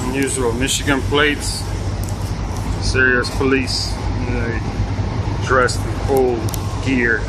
Unusual Michigan plates. Serious police, dressed in full gear.